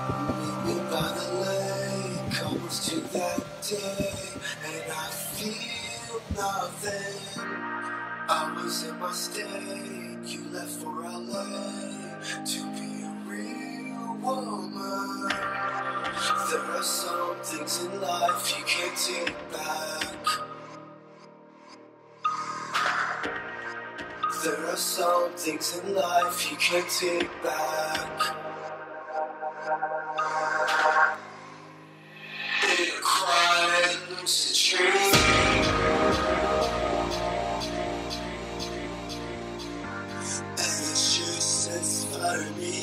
Leaning by the lake, almost to that day, and I feel nothing. I was in my state, you left for LA to be a real woman. There are some things in life you can't take back. There are some things in life you can't take back. In a quiet, lucid dream, and it's just as for me.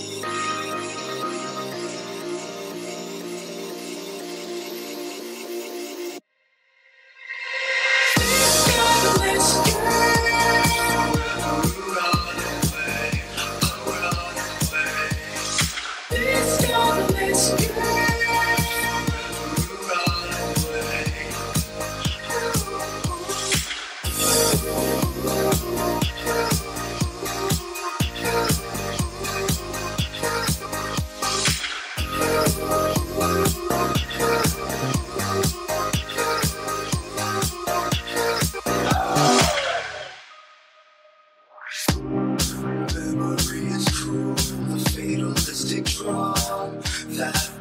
Memory is cruel, a fatalistic drum that